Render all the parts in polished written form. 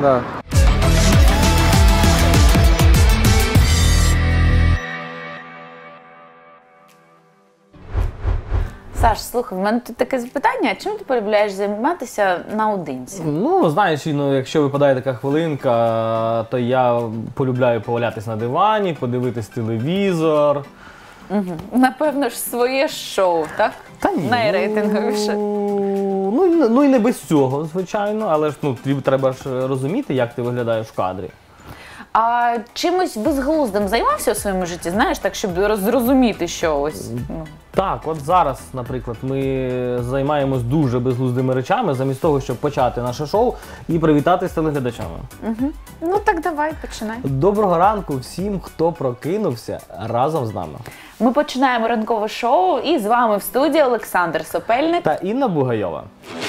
Да. Саш, слухай, в мене тут таке запитання, чим ти полюбляєш займатися наодинці? Ну, знаєш, якщо випадає така хвилинка, то я полюбляю повалятись на дивані, подивитись телевізор. Угу. Напевно ж, своє шоу, так? Та ні. Найрейтинговіше. Ну і не без цього, звичайно, але ж тобі треба ж розуміти, як ти виглядаєш в кадрі. А чимось безглуздим займався у своєму житті, знаєш, так, щоб зрозуміти, що ось? Так, от зараз, наприклад, ми займаємось дуже безглуздими речами, замість того, щоб почати наше шоу і привітатися з телеглядачами. Угу. Ну так давай, починай. Доброго ранку всім, хто прокинувся разом з нами. Ми починаємо ранкове шоу, і з вами в студії Олександр Сопельник та Інна Бугайова.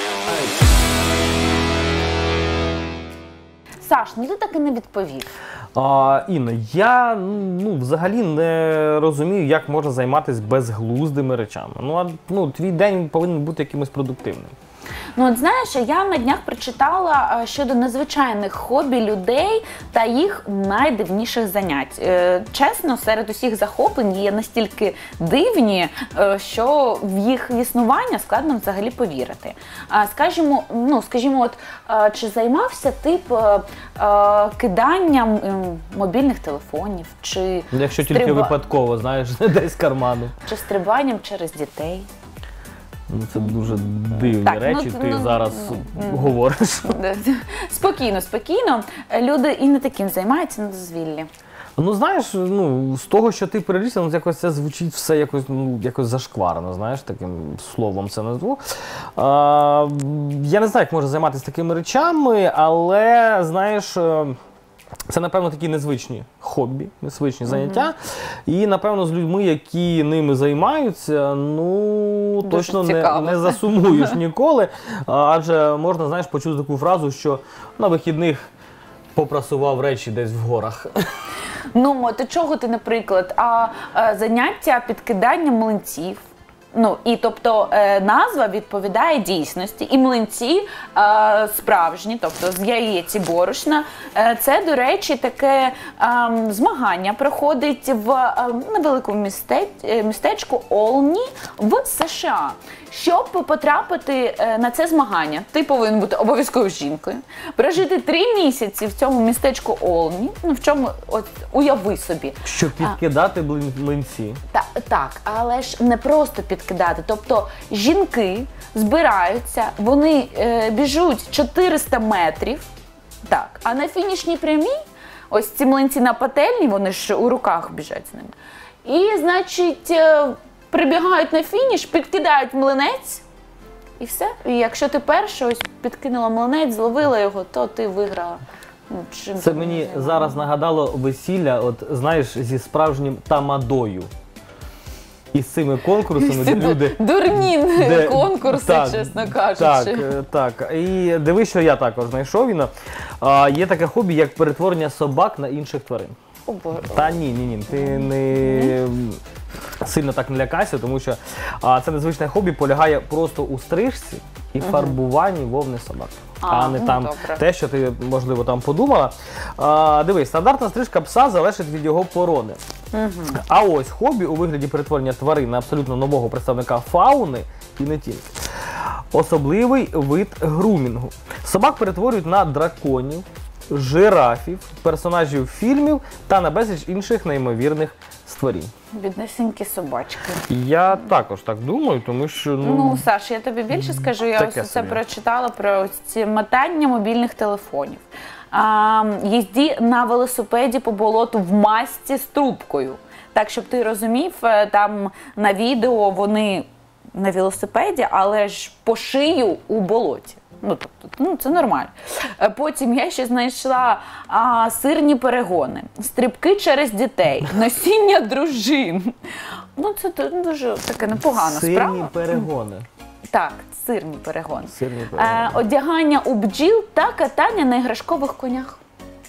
Саш, ну ти так і не відповів. Інна, я взагалі не розумію, як можна займатися безглуздими речами. Твій день повинен бути якимось продуктивним. Ну, от знаєш, я на днях прочитала щодо незвичайних хобі людей та їх найдивніших занять. Чесно, серед усіх захоплень є настільки дивні, що в їх існування складно взагалі повірити. Скажімо, чи займався ти киданням мобільних телефонів, чи якщо тільки випадково, знаєш, десь з карману. Чи стрибанням через дітей? Це дуже дивні речі, ти зараз говориш. Спокійно. Люди і не таким займаються на дозвіллі. Ну, знаєш, з того, що ти перелізла, якось це звучить все якось зашкварно, знаєш, таким словом це назву. Я не знаю, як можна займатися такими речами, але, знаєш, це, напевно, такі незвичні хобі, незвичні заняття. І, напевно, з людьми, які ними займаються, точно не засумуєш ніколи. Адже можна, знаєш, почути таку фразу, що на вихідних попрасував речі десь в горах. Ну, то чого ти, наприклад, заняття підкиданням млинців? Тобто назва відповідає дійсності, і млинці справжні, тобто з яєць і борошна. Це, до речі, таке змагання проходить в невеликому містечку Олні в США. Щоб потрапити на це змагання, ти повинен бути обов'язково жінкою, прожити 3 місяці в цьому містечку Олні, уяви собі. Щоб підкидати млинці. Так, але ж не просто підкидати, тобто жінки збираються, вони біжуть 400 метрів, так, а на фінішній прямій, ось ці млинці на пательні, вони ж у руках біжать з ними, і, значить, прибігають на фініш, підкидають млинець, і все. І якщо ти перша ось підкинула млинець, зловила його, то ти виграла. Це мені зараз нагадало весілля, знаєш, зі справжнім тамадою. І з цими конкурсами, де люди... Дурні конкурси, чесно кажучи. Так. І дивись, що я також знайшов, Інна. Є таке хобі, як перетворення собак на інших тварин. Та ні, ти не сильно так не лякайся, тому що це незвичне хобі полягає просто у стрижці і фарбуванні вовни собак. А не там те, що ти, можливо, там подумала. Дивись, стандартна стрижка пса залежить від його породи. А ось хобі у вигляді перетворення тварин на абсолютно нового представника фауни і не тільки. Особливий вид грумінгу. Собак перетворюють на драконів, жирафів, персонажів фільмів та на безліч інших неймовірних створінь. Біднесенькі собачки. Я також так думаю, тому що... Саш, я тобі більше скажу, я ось це прочитала про ці мотання мобільних телефонів. Їзді на велосипеді по болоту в масці з трубкою. Так, щоб ти розумів, там на відео вони на велосипеді, але ж по шию у болоті. Це нормально. Потім я ще знайшла сирні перегони, стрибки через дітей, носіння дружин. Це дуже таке непогана справа. Сирні перегони. Так, сирні перегони. Одягання у бджіл та катання на іграшкових конях.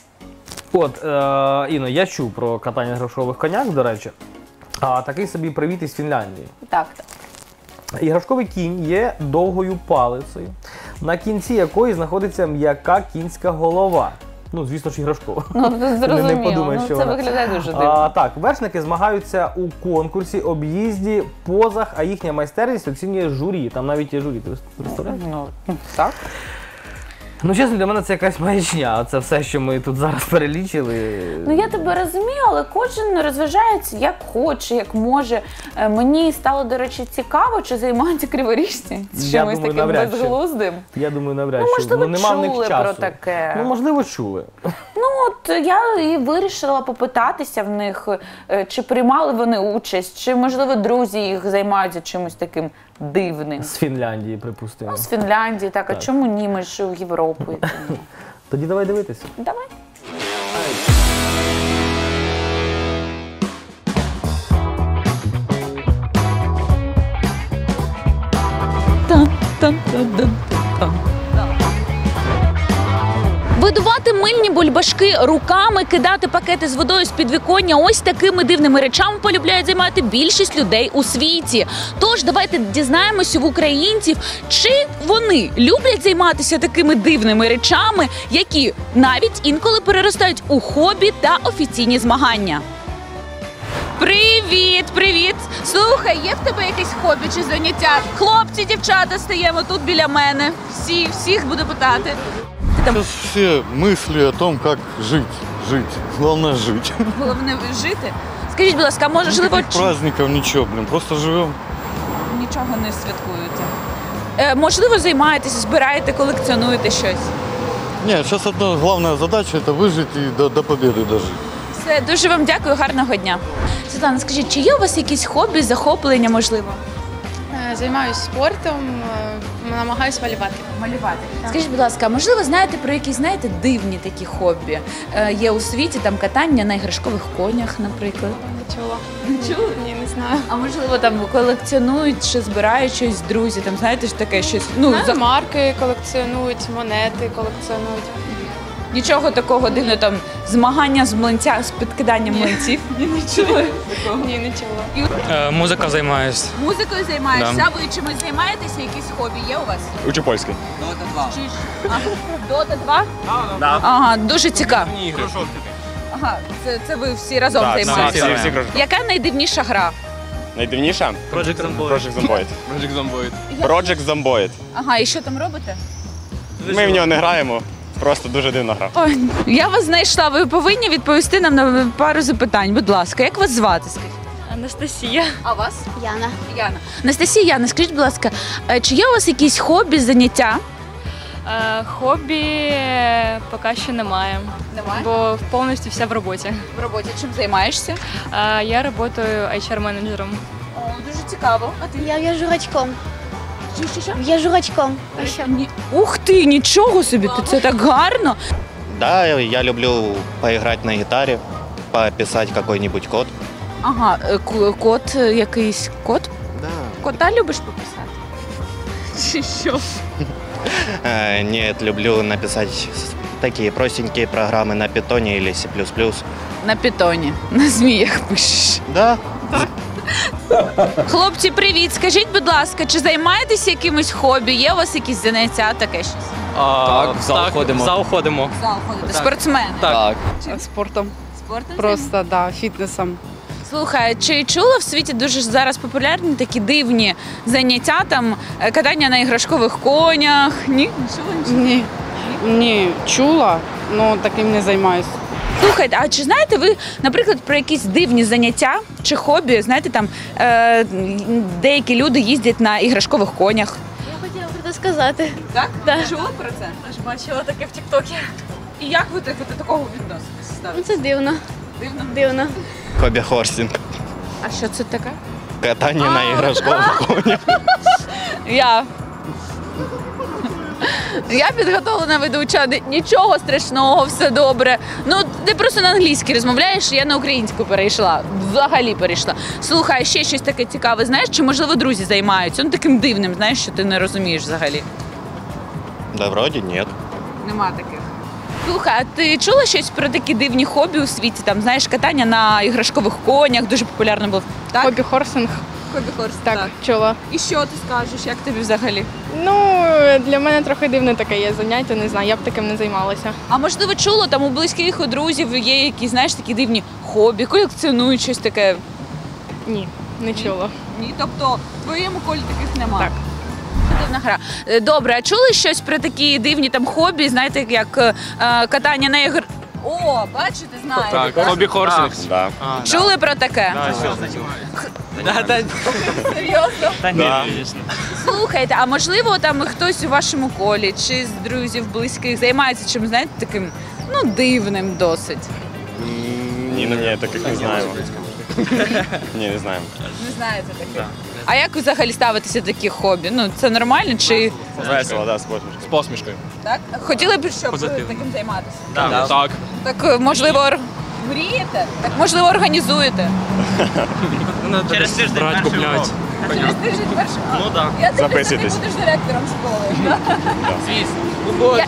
Інно, я чув про катання на іграшкових конях, до речі. Такий собі привіт із Фінляндії. Так. Іграшковий кінь є довгою палицею, на кінці якої знаходиться м'яка кінська голова. Ну, звісно ж, іграшкова. Ну, зрозуміло. Не подумай, що Це вона. виглядає дуже дивно. Так, вершники змагаються у конкурсі, об'їзді, позах, а їхня майстерність оцінює журі. Там навіть є журі, ти представляєш? Ну, так. Ну, чесно, для мене це якась маячня. Це все, що ми тут зараз перелічили. Ну, я тебе розумію, але кожен розважається як хоче, як може. Мені стало, до речі, цікаво, чи займаються криворіжці з Я чимось думаю, таким навряд чи. безглуздим. Я думаю, навряд Ну, чи. можливо, нема в них чули часу. про таке. Ну, можливо, чули. Ну, от я і вирішила попитатися в них, чи приймали вони участь, чи, можливо, друзі їх займаються чимось таким дивним. З Фінляндії, припустимо. Ну, з Фінляндії, так, а Так. чому ні, ми ж у Європу йдемо. Тоді давай дивитися. Давай. Видувати мильні бульбашки руками, кидати пакети з водою з підвіконня – ось такими дивними речами полюбляють займати більшість людей у світі. Тож давайте дізнаємося в українців, чи вони люблять займатися такими дивними речами, які навіть інколи переростають у хобі та офіційні змагання. Привіт, привіт! Слухай, є в тебе якесь хобі чи заняття? Хлопці, дівчата, стаємо тут біля мене. Всіх буду питати. Сейчас все мысли о том, как жить. Главное жить. Головне жити. Скажіть, будь ласка, можливо, Никаких праздников, ничего, просто живем. нічого не святкуєте? Можливо, займаєтеся, збираєте, колекціонуєте щось? Нет, сейчас одна главная задача это выжить и до победы дожить. Все, дуже вам дякую, гарного дня. Світлана, скажіть, чи є у вас якісь хобі, захоплення, можливо? Займаюся спортом, намагаюся малювати. Малювати. Скажіть, будь ласка, можливо, знаєте про якісь, дивні такі хобі? Є у світі там катання на іграшкових конях, наприклад. Не чула. Не чули? Ні, не знаю. А можливо, там колекціонують чи збирають щось друзі, там знаєте ж таке щось. Ну, Марки колекціонують, монети колекціонують. нічого такого дивного, там змагання з підкиданням млинців. Ні, не чули. Ні, не чула. Музика займаюсь. Музикою займаєшся, Да. а ви чимось займаєтеся? Якісь хобі є у вас? Учу польський. Дота 2? Да. Ага, дуже цікаво. Ага, це ви всі разом займаєтеся. всі кажуть. Яка найдивніша гра? Найдивніша? Project Zomboid. Project Zomboid. Project Zomboid. Ага, і що там робите? Ми в нього не граємо, просто дуже дивна гра. Ой, я вас знайшла. Ви повинні відповісти нам на пару запитань. Будь ласка, як вас звати? Скажіть? Анастасія. А вас? Яна. Яна. Анастасія, Яна, скажіть, будь ласка, чи є у вас якісь хобі, заняття? Хобі поки що немає, Немає. бо повністю все в роботі. В роботі чим займаєшся? Я працюю HR-менеджером. О, дуже цікаво. А ти? Я в'яжу гачком. Що? В'яжу гачком. А що? Ух ти, нічого собі, це так гарно. Да, я люблю поиграть на гитаре, пописать какой-нибудь код. Ага, код, якийсь код? Да. Кота любиш пописати? Чи що? Нет, люблю написать такие простенькие программы на питоне или C++. На питоні, на зміях пишеш. Да, Хлопці, привіт! Скажіть, будь ласка, чи займаєтеся якимось хобі? Є у вас якісь заняття, таке щось? Так, в зал ходимо. В зал ходимо. Зал ходите? Спортсмени? Так. Спортом, Спортом просто да, фітнесом. Слухай, чи чула в світі дуже зараз популярні такі дивні заняття, там катання на іграшкових конях? Ні? Не чула нічого? Ні, чула, але таким не займаюся. Слухайте, а чи знаєте ви, наприклад, про якісь дивні заняття чи хобі? Знаєте, там деякі люди їздять на іграшкових конях. Я хотіла про це сказати. Так? Да. Чула про це? Аж бачила таке в Тіктокі. І як ви до такого відноситесь? Ну це дивно. Дивно? Дивно. хобби-хорсинг. А що це таке? Катание на игрушковых конях. Я підготовлена ведуча, нічого страшного, все добре. Ну, ти просто на англійській розмовляєш, я на українську перейшла. Взагалі перейшла. Слухай, ще щось таке цікаве, знаєш, чи можливо друзі займаються? Ну, таким дивним, знаєш, що ти не розумієш взагалі. Да вроде нет. Нема таких. Слухай, а ти чула щось про такі дивні хобі у світі? Там, знаєш, катання на іграшкових конях, дуже популярно було. Так? Хобі-хорсинг, Хобі-хорс, так, чула. І що ти скажеш, як тобі взагалі? Ну, для мене трохи дивне таке є заняття, не знаю, я б таким не займалася. А можливо, чула, там у близьких у друзів є якісь, знаєш, такі дивні хобі, колекціонують щось таке? Ні, не чула. Ні, тобто в твоєму колі таких немає? Так. Дивна гра. Добре, а чули щось про такі дивні там хобі, знаєте, як катання на ігр? О, бачите, знаєте. Так, хобі-хорсинг. Чули про таке? Серйозно? Та ні, звісно. Слухайте, а можливо там хтось у вашому колі чи з друзів близьких займається чим, знаєте, таким, ну, дивним досить? Ні, таких не знаємо. Ні, не знаємо. Не знаєте таке? А як ви взагалі ставитеся до таких хобі? Ну, це нормально чи... Весело, так, з посмішкою. З посмішкою. Так? Хотіли б, щоб ви Позитивно. таким займатися? Так. Так, можливо, мрієте? Так, можливо, організуєте? Через тиждень брать, купляють. Через тиждень перший? Ну так. Я думаю, що ти Записуйтесь. будеш директором школи. Звісно.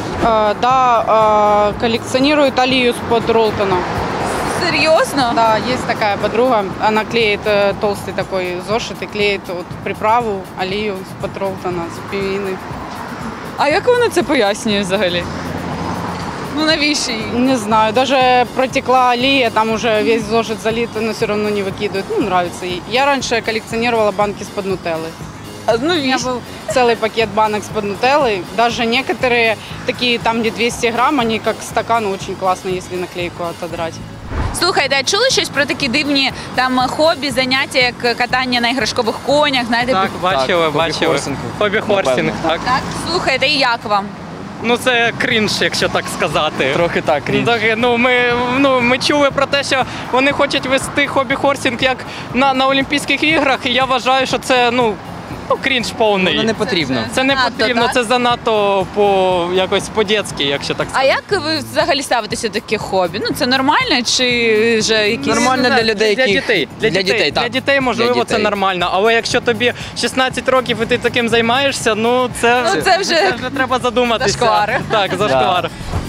Да, коллекционирует Алию из-под Ролтона. Серйозно? Да, есть такая подруга, она клеит толстый такой зошит и клеит вот приправу Алию из-под Ролтона, з півіни. А як вона це пояснює взагалі? Ну навіщо їй? Не знаю, даже протекла Алия, там уже весь зошит залит, но все равно не выкидывают. Ну, нравится ей. Я раньше коллекционировала банки из-под нутеллы. Ну, У меня был целый пакет банок из-под нутеллы. Даже некоторые такие, там где 200 грамм, они как стакан, очень классно, если наклейку отодрать. Слухайте, а чули щось про такі дивні там хобі, заняття, як катання на іграшкових конях? Знаєте, Так, бачили. Хобі-хорсинг, так. так? Слухайте, і як вам? Ну це крінж, якщо так сказати. Трохи так, крінж. Ми чули про те, що вони хочуть вести хобі-хорсинг як на Олімпійських іграх, і я вважаю, що це, крінж повний. Воно не потрібно. Це не Занадто, потрібно, так? це занадто якось по-дєцьки, якщо так А сказати. як ви взагалі ставитеся до таких хобі? Ну це нормально чи вже якісь... Нормально для людей, Для яких... дітей. так. Для дітей, можливо, Для це дітей. нормально. Але якщо тобі 16 років і ти таким займаєшся, це вже треба задуматися. зашквар. Так, зашквар.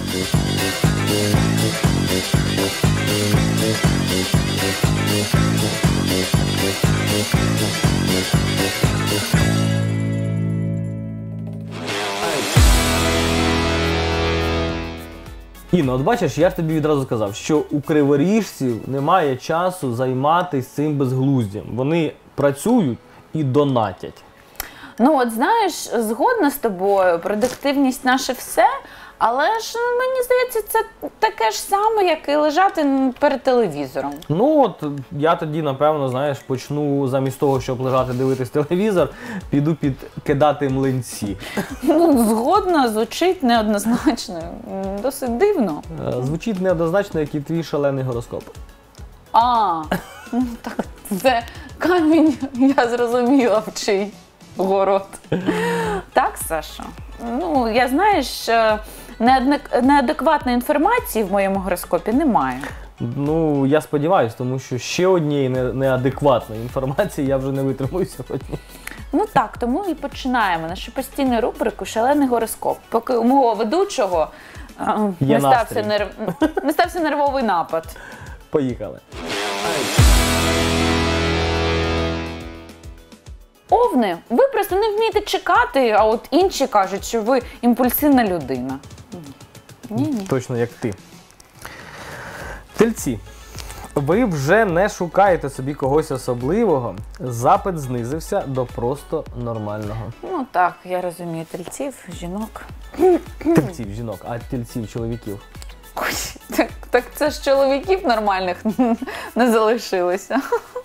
Інно, от бачиш, я ж тобі відразу сказав, що у криворіжців немає часу займатися цим безглуздям. Вони працюють і донатять. Ну от знаєш, згодна з тобою, продуктивність наше все, але ж мені здається, це таке ж саме, як і лежати перед телевізором. Ну от я тоді, напевно, знаєш, почну замість того, щоб лежати дивитись телевізор, піду підкидати млинці. Ну, згодна, звучить неоднозначно, досить дивно. Звучить неоднозначно, як і твій шалений гороскоп. Ну так, це камінь, я зрозуміла, в чий город. Так, Саша? Ну, я, знаєш, неадекватної інформації в моєму гороскопі немає. Ну, я сподіваюся, тому що ще однієї неадекватної інформації я вже не витримую сьогодні. Ну так, тому і починаємо нашу постійну рубрику «Шалений гороскоп». Поки у мого ведучого не стався нервовий напад. Поїхали. Овни, ви просто не вмієте чекати, а от інші кажуть, що ви імпульсивна людина. Ні. Точно як ти. Тельці. Ви вже не шукаєте собі когось особливого. Запит знизився до просто нормального. Ну так, я розумію тельців, жінок. Тельців жінок, а тельців чоловіків. Ой, так це ж чоловіків нормальних не залишилося.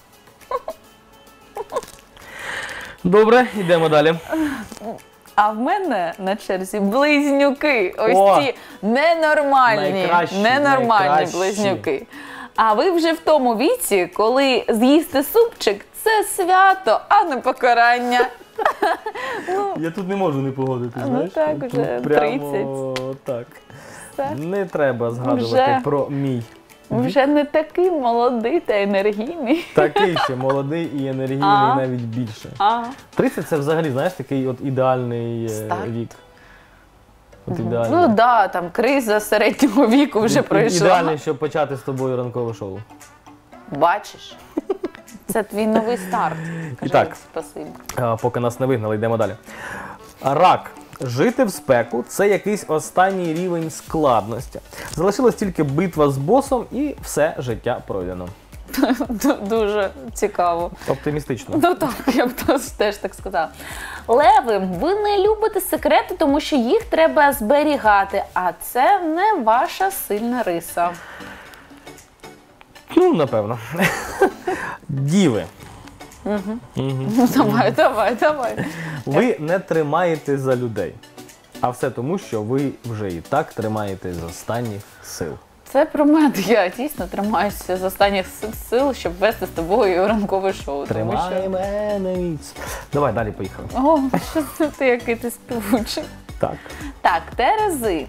Добре, йдемо далі. А в мене на черзі близнюки. Ось ці ненормальні найкращі. близнюки. А ви вже в тому віці, коли з'їсти супчик – це свято, а не покарання. Я тут не можу не погодити, Ну знаєш? так, Тут вже прямо так. Все. Не треба згадувати Вже. про мій. Вже не такий молодий та енергійний. Такий ще молодий і енергійний, навіть більше. 30 – це взагалі, знаєш, такий от ідеальний вік. От ідеальний. Ну да, там криза середнього віку вже пройшла. Ідеальний, щоб почати з тобою ранкове шоу. Бачиш? Це твій новий старт. І так. Спасибі. Поки нас не вигнали, йдемо далі. Рак. Жити в спеку – це якийсь останній рівень складності. Залишилась тільки битва з босом і все життя пройдено. Дуже цікаво. Оптимістично. Ну так, я б теж так сказала. Леви, ви не любите секрети, тому що їх треба зберігати, а це не ваша сильна риса. Ну, напевно. Діви. Давай. Ви не тримаєте за людей. А все тому, що ви вже і так тримаєте з останніх сил. Це про мене. Я дійсно тримаюся з останніх сил, щоб вести з тобою ранкове шоу. Тримай мене міць. Давай, далі поїхали. О, що це ти, який ти співучий. Так. Так, Терези.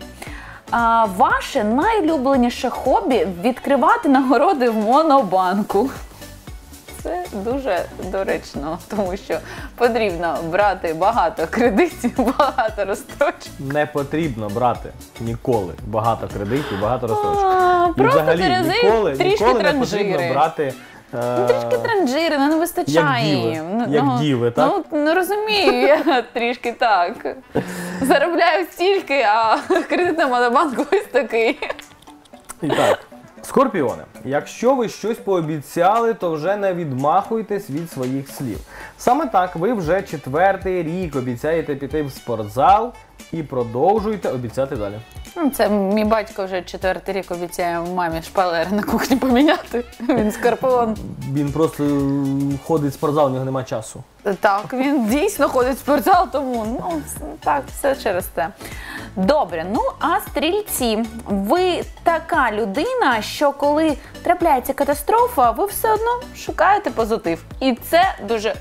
Ваше найулюбленіше хобі – відкривати нагороди в Монобанку. Це дуже доречно, тому що потрібно брати багато кредитів, багато розстрочок. Не потрібно брати ніколи багато кредитів, багато розстрочок. І Просто взагалі Терези ніколи трішки не потрібно транжири. брати Трішки транжири, не вистачає як діви. їм. Як діви, так? Ну, не розумію, я трішки так. Заробляю стільки, а кредит на Монобанку ось такий. І так, Скорпіони, якщо ви щось пообіцяли, то вже не відмахуйтесь від своїх слів. Саме так, ви вже 4-й рік обіцяєте піти в спортзал і продовжуєте обіцяти далі. Це мій батько вже 4-й рік обіцяє мамі шпалери на кухні поміняти. Він скорпіон. Він просто ходить в спортзал, у нього немає часу. Так, він дійсно ходить в спортзал, тому, так, все через те. Добре, а стрільці, ви така людина, що коли трапляється катастрофа, ви все одно шукаєте позитив. І це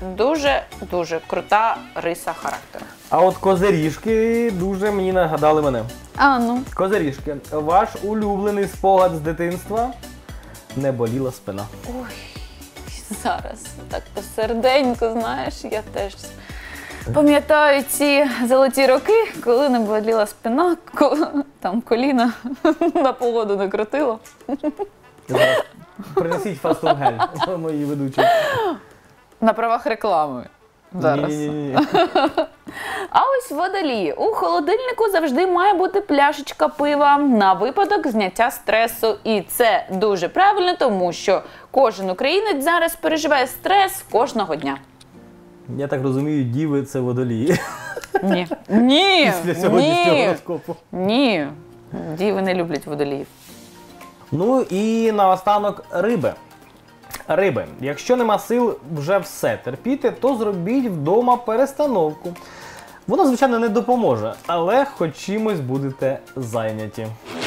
дуже крута риса характеру. А от козиріжки дуже мені нагадали мене. Козиріжки, ваш улюблений спогад з дитинства – не боліла спина. Ой, зараз так посереденько, знаєш, я теж пам'ятаю ці золоті роки, коли не боліла спина, коли там коліна на погоду не крутило. Зараз принесіть фастунгель, мої ведучі. На правах реклами. Зараз. Ні. А ось водолії. У холодильнику завжди має бути пляшечка пива на випадок зняття стресу. І це дуже правильно, тому що кожен українець зараз переживає стрес кожного дня. Я так розумію, діви – це водолії. Ні. Після сьогоднішнього гороскопу. Ні. Діви не люблять водоліїв. Ну і наостанок риби. Риби, якщо нема сил вже все терпіти, то зробіть вдома перестановку. Воно, звичайно, не допоможе, але хоч чимось будете зайняті.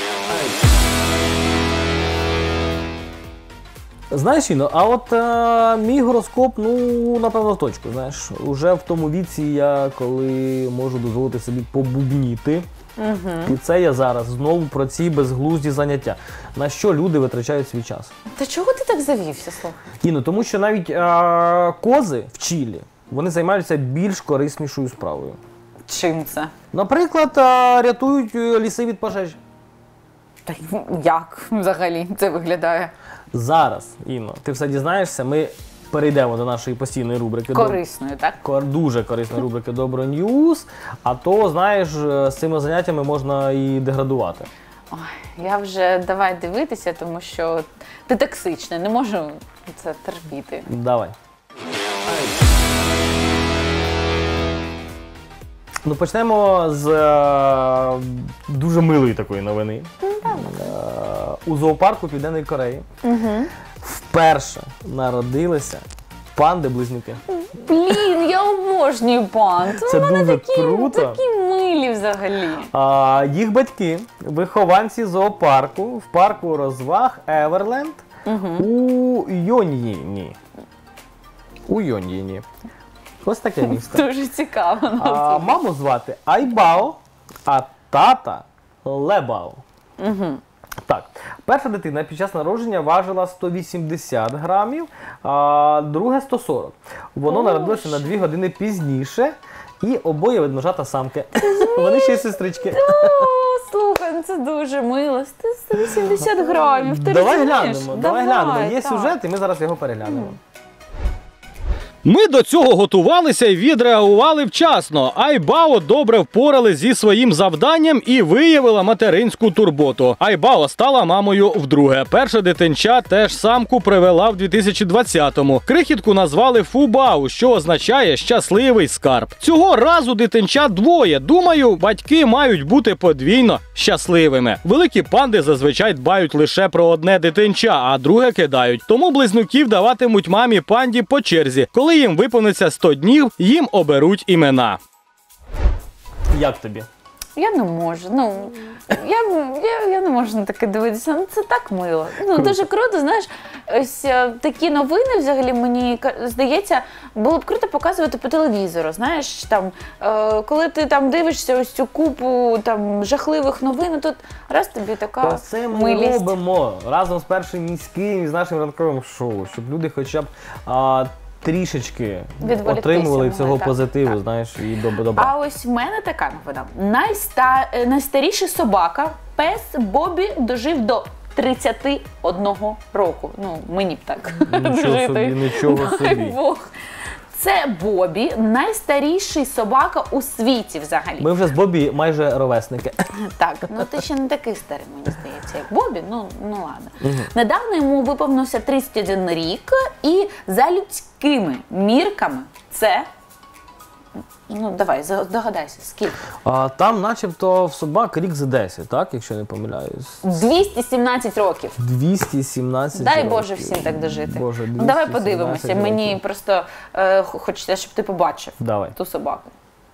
Знаєш, Іно, а от мій гороскоп, напевно, в точку, знаєш. Уже в тому віці я, коли можу дозволити собі побубніти. І це я зараз знову про ці безглузді заняття. На що люди витрачають свій час. Та чого ти так завівся, слухай? Іно, тому що навіть кози в Чилі, вони займаються більш кориснішою справою. Чим це? Наприклад, рятують ліси від пожежі. Так як взагалі це виглядає? Зараз, Інно, ти все дізнаєшся, ми перейдемо до нашої постійної рубрики. Корисної, так? Дуже корисної рубрики «Добро Ньюз», а то, знаєш, з цими заняттями можна і деградувати. Ой, я вже давай дивитися, тому що ти токсичний, не можу це терпіти. Давай. Почнемо з дуже милої такої новини. У зоопарку Південної Кореї вперше народилися панди-близнюки. Блін, я обожнюю панд. Це дуже круто. Такі милі взагалі. Їх батьки, вихованці зоопарку в парку розваг Еверленд у Йон'їні. Ось таке місто. Дуже цікаво. Маму звати Айбао, а тата Лебао. Так, перша дитина під час народження важила 180 грамів, а друге 140. Воно народилося на 2 години пізніше, і обоє ведмежата самки. Вони ще й сестрички. Слухай, це дуже мило. 180 грамів. Давай глянемо. Є сюжет, і ми зараз його переглянемо. Ми до цього готувалися і відреагували вчасно. Айбао добре впорали зі своїм завданням і виявила материнську турботу. Айбао стала мамою вдруге. Перше дитинча теж самку привела в 2020-му. Крихітку назвали Фубау, що означає «щасливий скарб». Цього разу дитинчат двоє. Думаю, батьки мають бути подвійно щасливими. Великі панди зазвичай дбають лише про одне дитинча, а друге кидають. Тому близнюків даватимуть мамі панді по черзі. Коли їм виповниться 100 днів, їм оберуть Як тобі? Я не можу. Ну, я не можу на таке дивитися. Ну, це так мило. Ну, дуже круто, знаєш, ось такі новини взагалі, мені здається, було б круто показувати по телевізору. Знаєш, там, коли ти там дивишся ось цю купу там жахливих новин, тут раз тобі така Це ми милість. робимо разом з Першим міським і з нашим ранковим шоу, щоб люди хоча б трішечки Відволіктися отримували могли, цього так, позитиву, так. знаєш, і добра. А ось в мене така новина. Найстаріший собака, пес Бобі, дожив до 31 року. Ну, мені б так дожити. Нічого собі. Бог. Це Бобі, найстаріший собака у світі взагалі. Ми вже з Бобі майже ровесники. Так, ну ти ще не такий старий, мені здається, як Бобі, ну ладно. Недавно йому виповнився 31 рік, і за людськими мірками це, ну давай, догадайся, скільки? Там начебто в собак рік за 10, так, якщо не помиляюсь. 217 років. 217 Дай років. Боже всім так дожити. Боже, Ну, давай 217 подивимося, років. мені просто хочеться, щоб ти побачив Давай. ту собаку.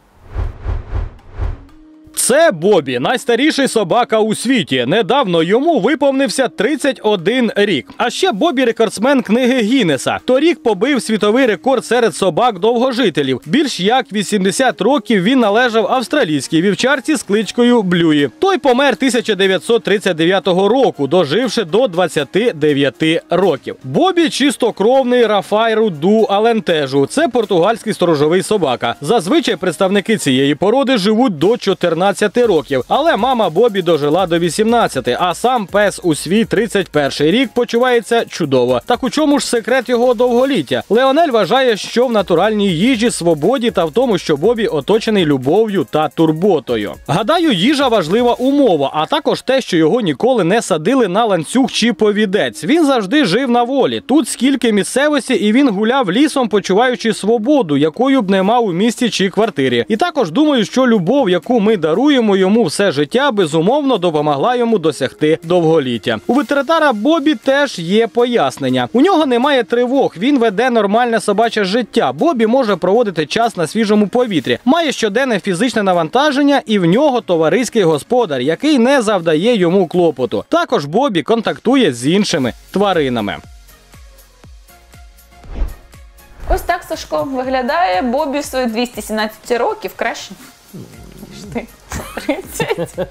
Це Бобі, найстаріший собака у світі. Недавно йому виповнився 31 рік. А ще Бобі – рекордсмен книги Гіннеса. Торік побив світовий рекорд серед собак-довгожителів. Більш як 80 років він належав австралійській вівчарці з кличкою Блюї. Той помер 1939 року, доживши до 29 років. Бобі – чистокровний Рафайру ду Алентежу. Це португальський сторожовий собака. Зазвичай представники цієї породи живуть до 14 років, але мама Бобі дожила до 18, а сам пес у свій 31 рік почувається чудово. Так у чому ж секрет його довголіття? Леонель вважає, що в натуральній їжі, свободі та в тому, що Бобі оточений любов'ю та турботою. Гадаю, їжа важлива умова, а також те, що його ніколи не садили на ланцюг чи повідець. Він завжди жив на волі. Тут скільки місцевості, і він гуляв лісом, почуваючи свободу, якою б не мав у місті чи квартирі. І також думаю, що любов, яку ми даруємо йому все життя, безумовно допомогла йому досягти довголіття. У ветеринара Бобі теж є пояснення. У нього немає тривог, він веде нормальне собаче життя. Бобі може проводити час на свіжому повітрі, має щоденне фізичне навантаження і в нього товариський господар, який не завдає йому клопоту. Також Бобі контактує з іншими тваринами. Ось так, Сашко, виглядає Бобі в свої 217 років краще. Ти 30.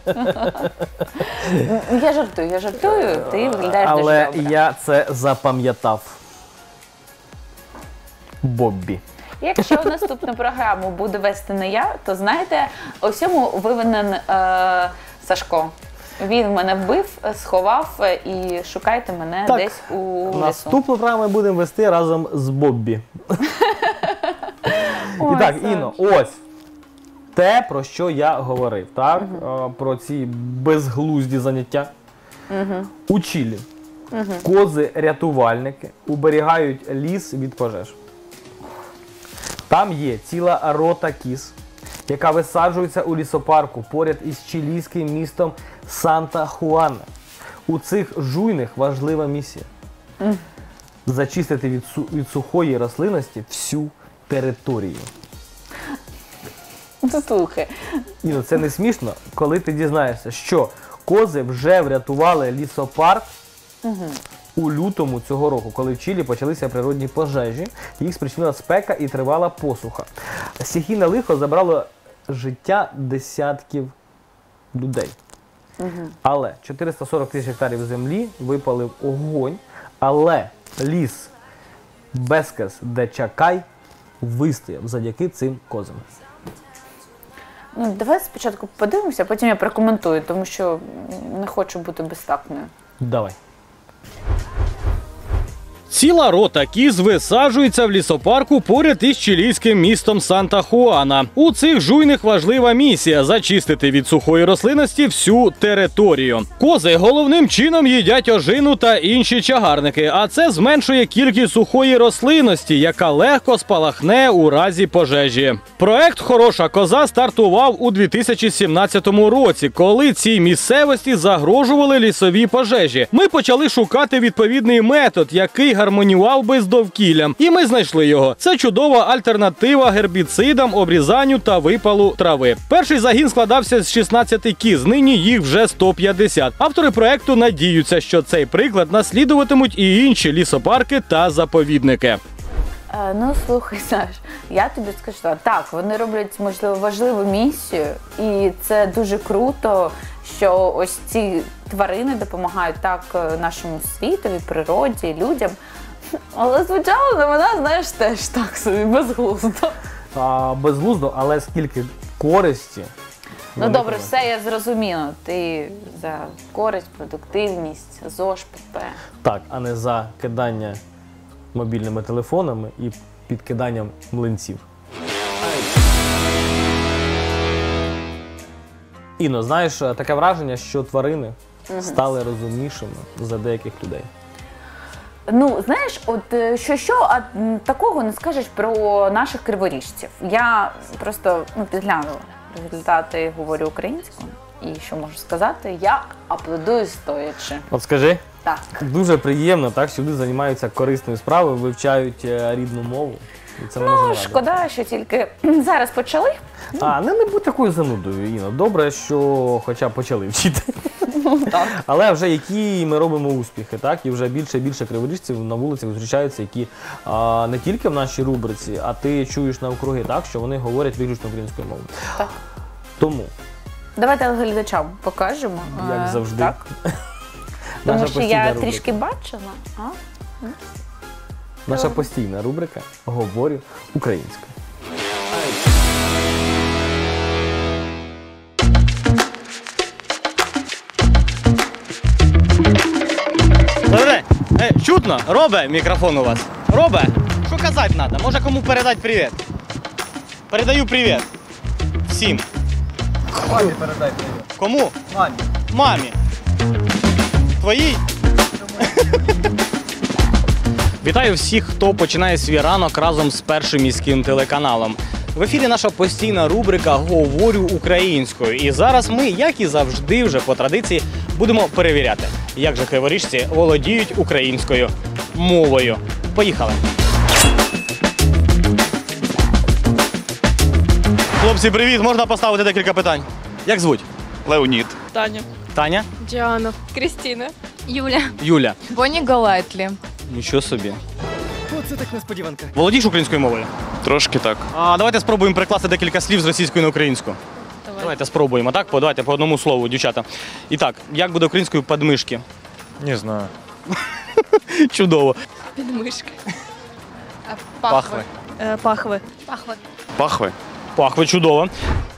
Я жартую, ти виглядаєш дуже Але добре. я це запам'ятав. Боббі. Якщо наступну програму буду вести не я, то знаєте, у всьому винен Сашко. Він мене вбив, сховав і шукайте мене Так, десь у лісу. Наступну програму ми будемо вести разом з Боббі. І так, Інно, ось те, про що я говорив, так? Про ці безглузді заняття. У Чилі кози-рятувальники уберігають ліс від пожеж. Там є ціла рота кіз, яка висаджується у лісопарку поряд із чилійським містом Санта-Хуана. У цих жуйних важлива місія – зачистити від сухої рослинності всю територію. Слухай. Іно, це не смішно, коли ти дізнаєшся, що кози вже врятували лісопарк у лютому цього року, коли в Чилі почалися природні пожежі, їх спричинила спека і тривала посуха. Стихійне лихо забрало життя десятків людей. Але 440 тисяч гектарів землі випалив огонь, але ліс Бескес-де-Чакай вистояв завдяки цим козам. Ну, давай спочатку подивимося, а потім я прокоментую, тому що не хочу бути безтактною. Давай. Ціла рота кіз висаджується в лісопарку поряд із чилійським містом Санта-Хуана. У цих жуйних важлива місія – зачистити від сухої рослинності всю територію. Кози головним чином їдять ожину та інші чагарники, а це зменшує кількість сухої рослинності, яка легко спалахне у разі пожежі. Проект «Хороша коза» стартував у 2017 році, коли цій місцевості загрожували лісові пожежі. Ми почали шукати відповідний метод, який гармонював би з довкіллям. І ми знайшли його. Це чудова альтернатива гербіцидам, обрізанню та випалу трави. Перший загін складався з 16 кіз, нині їх вже 150. Автори проекту надіються, що цей приклад наслідуватимуть і інші лісопарки та заповідники. Ну, слухай, Саш, я тобі скажу, так, вони роблять, можливо, важливу місію, і це дуже круто, що ось ці тварини допомагають так нашому світові, природі, людям. Але звичайно, вона, знаєш, теж так собі, безглуздо. Безглуздо, але скільки користі. Ну добре, все, я зрозуміла. Ти за користь, продуктивність, ЗОЖ, ПП. Так, а не за кидання мобільними телефонами і підкиданням млинців. Іно, знаєш, таке враження, що тварини стали розумнішими за деяких людей. Ну, знаєш, от що, а такого не скажеш про наших криворіжців. Я просто підглянула результати, говорю українською, і що можу сказати, я аплодую стоячи. От скажи. Так. Дуже приємно, так, що люди займаються корисною справою, вивчають рідну мову. І це Ну, шкода, що тільки зараз почали. Не будь такою занудою, Іно. Добре, що хоча б почали вчити. Але вже які ми робимо успіхи, так? І вже більше і більше криворіжців на вулицях зустрічаються, які не тільки в нашій рубриці, а ти чуєш навкруги, так, що вони говорять виключно українською мовою. Так. Тому. Давайте глядачам покажемо. Як завжди. Так. Тому що я трішки бачила. Наша постійна рубрика «Говорю українською». Добре, чутно? Робе, мікрофон у вас. Робе, що казати треба? Може кому передати привіт? Передаю привіт. Всім. Мамі передай привіт. Кому? Мамі. Мамі. Твоїй? Вітаю всіх, хто починає свій ранок разом з Першим міським телеканалом. В ефірі наша постійна рубрика «Говорю українською». І зараз ми, як і завжди, вже по традиції, будемо перевіряти, як же криворіжці володіють українською мовою. Поїхали! Хлопці, привіт! Можна поставити декілька питань? Як звуть? Леонід. Таня. Таня? Діана. Крістіна. Юля. Юля. Бонні Голайтлі. Нічого собі. Оце так несподіванка. Володієш українською мовою? Трошки так. Давайте спробуємо перекласти декілька слів з російської на українську. Давайте спробуємо, так? Давайте по одному слову, дівчата. І так, як буде українською подмишки? Не знаю. Чудово. Підмишки. Пахви. Пахви. Пахва. Пахви. Пахви, чудово.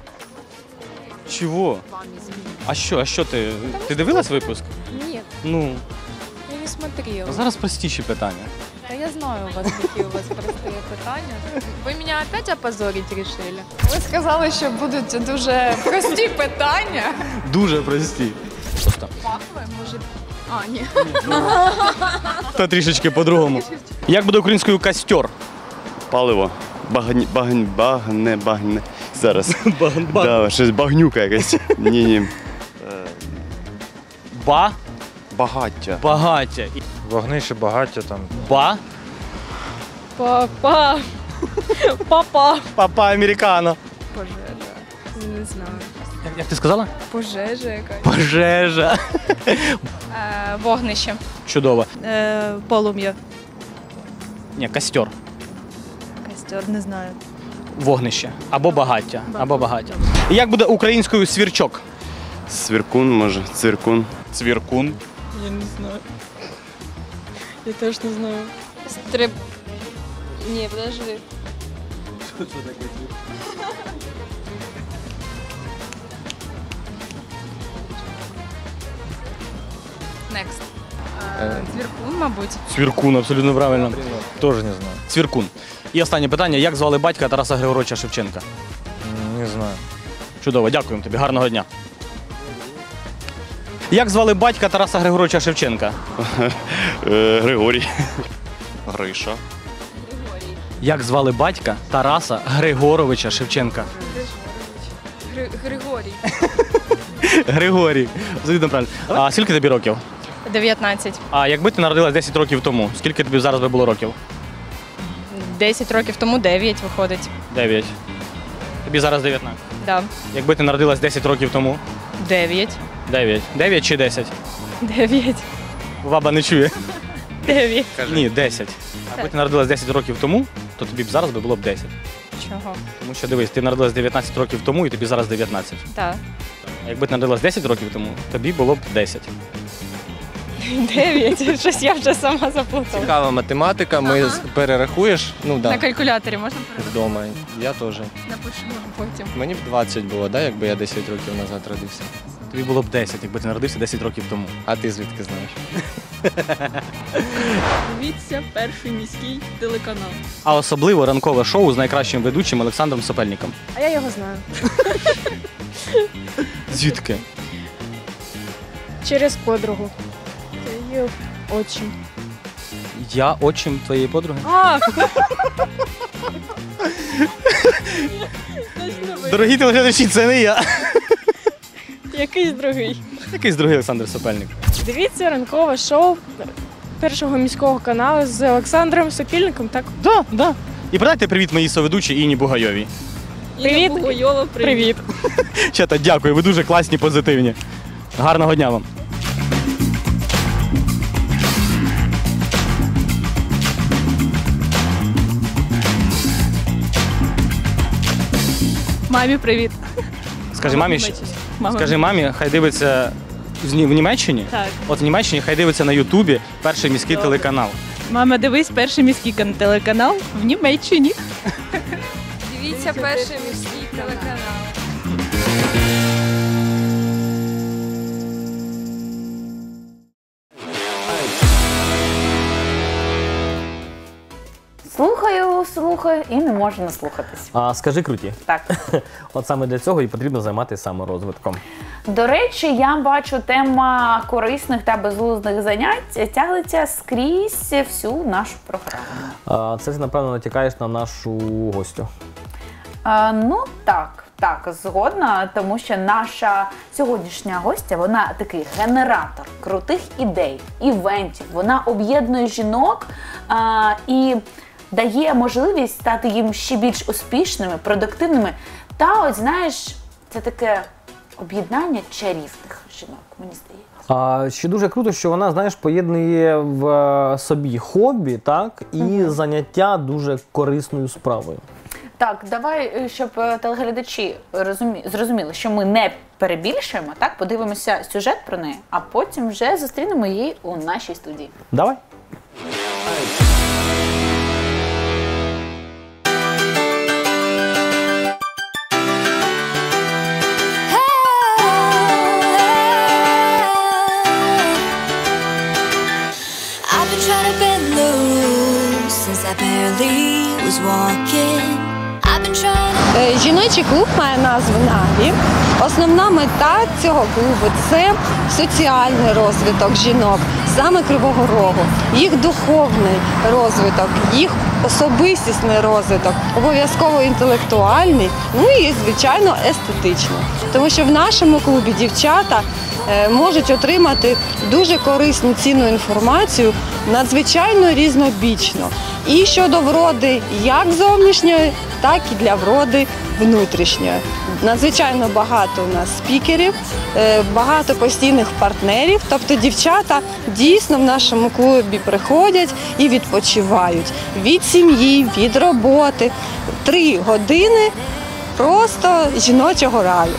Чого? А що ти? Ти дивилась випуск? Нет, Ну, я не смотрела. зараз простіші питання. Да я знаю у вас, какие у вас простые питання. Ви мене опять опозорить решили? Ви сказали, що будуть дуже прості питання. Дуже прості. Просто. Пахви, може... А, ні. Та трішечки по-другому. Як буде українською костер? Паливо. Багне. Зараз. Да, щось багнюка якась. Ні. Багаття. Багаття. Вогнище, багаття там. Папа. Папа американо. Пожежа. Не знаю. Як ти сказала? Пожежа якась. Пожежа. Вогнище. Чудово. Полум'я. Ні, костер. Костер, не знаю. Вогнище. Або багаття. Або багаття. І як буде українською свірчок? Свіркун, може, цвіркун. Цвіркун. Я не знаю. Я теж не знаю. Ні, подожди. Що це таке? Next. Цвіркун, мабуть. Цвіркун, абсолютно правильно. Тоже не знаю. Цвіркун. І останнє питання. Як звали батька Тараса Григоровича Шевченка? Не знаю. Чудово, дякуємо тобі. Гарного дня. Як звали батька Тараса Григоровича Шевченка? Григорій. Гриша. Як звали батька Тараса Григоровича Шевченка? Григорій. Григорій. Абсолютно правильно. А скільки тобі років? 19. А якби ти народилась 10 років тому, скільки тобі зараз би було років? 10 років тому 9 виходить. 9. Тобі зараз 19. Да. Якби ти народилась 10 років тому? 9. 9. 9 чи 10? 9. Баба не чує. 9. Ні, 10. Якби ти народилась 10 років тому, то тобі б зараз було б 10. Чого? Тому що дивись, ти народилась 19 років тому і тобі зараз 19. Так. А якби ти народилась 10 років тому, тобі було б 10. 9. Щось я вже сама заплутала. Цікава математика, перерахуєш, На калькуляторі можна перевести? вдома. Я теж. Напишемо потім. Мені б 20 було, да, якби я 10 років назад родився. Тобі було б 10, якби ти народився 10 років тому. А ти звідки знаєш? Дивіться перший міський телеканал. А особливо ранкове шоу з найкращим ведучим Олександром Сопельником. А я його знаю. Звідки? Через подругу. Це її отчим. Я отчим твоєї подруги. А! Дорогі телеглядачі, це не я. Якийсь другий. Якийсь другий Олександр Сопельник. Дивіться ранкове шоу першого міського каналу з Олександром Сопільником, так? Да, да. І передайте привіт моїй соведучій Інні Бугайовій. Привіт. Привіт. Чата, дякую, ви дуже класні, позитивні. Гарного дня вам. Мамі привіт. Скажи мамі, хай дивиться в Німеччині. Так. От в Німеччині хай дивиться на Ютубі перший міський телеканал. Мама, дивись перший міський телеканал в Німеччині. Дивіться перший міський телеканал. Слухаю і не можу наслухатись. А скажи круті. Так. От саме для цього і потрібно займатися саморозвитком. До речі, я бачу, тема корисних та безглуздих занять тягнеться скрізь всю нашу програму. Це ти, напевно, натякаєш на нашу гостю. Ну, так, згодна, тому що наша сьогоднішня гостя, вона такий генератор крутих ідей, івентів. Вона об'єднує жінок і дає можливість стати їм ще більш успішними, продуктивними. Та, от знаєш, це таке об'єднання чарівних жінок, мені здається. Ще дуже круто, що вона, знаєш, поєднує в собі хобі, так, і заняття дуже корисною справою. Так, давай, щоб телеглядачі зрозуміли, що ми не перебільшуємо, так, подивимося сюжет про неї, а потім вже зустрінемо її у нашій студії. Давай. Жіночий клуб має назву «Наві». Основна мета цього клубу – це соціальний розвиток жінок саме Кривого Рогу, їх духовний розвиток, їх особистісний розвиток, обов'язково інтелектуальний, ну і, звичайно, естетичний. Тому що в нашому клубі дівчата можуть отримати дуже корисну, цінну інформацію, надзвичайно різнобічно. І щодо вроди як зовнішньої, так і для вроди внутрішньої. Надзвичайно багато у нас спікерів, багато постійних партнерів, тобто дівчата дійсно в нашому клубі приходять і відпочивають від сім'ї, від роботи. 3 години просто жіночого раю.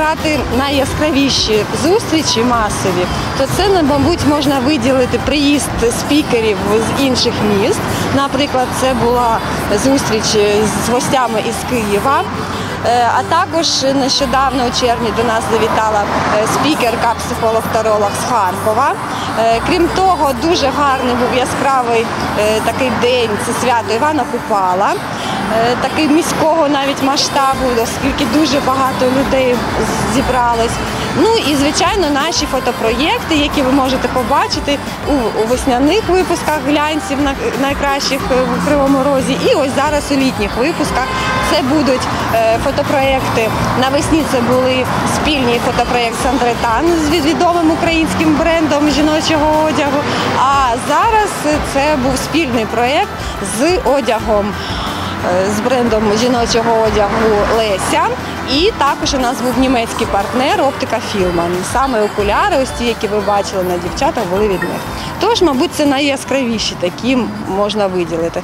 брати найяскравіші зустрічі масові, то це, мабуть, можна виділити приїзд спікерів з інших міст. Наприклад, це була зустріч з гостями із Києва. А також нещодавно у червні до нас завітала спікерка, психолог-таролог з Харкова. Крім того, дуже гарний був яскравий такий день, це свято Івана Купала, такий міського навіть масштабу, оскільки дуже багато людей зібралось. Ну і, звичайно, наші фотопроєкти, які ви можете побачити у весняних випусках глянців найкращих в Кривому Розі, і ось зараз у літніх випусках. Це будуть фотопроєкти. Навесні це були спільні фотопроєкт Сандретан з відомим українським брендом жіночого одягу, а зараз це був спільний проєкт з одягом, з брендом жіночого одягу Леся. І також у нас був німецький партнер Оптика Філман. Саме окуляри, ось ті, які ви бачили на дівчатах, були від них. Тож, мабуть, це найяскравіші, такі можна виділити.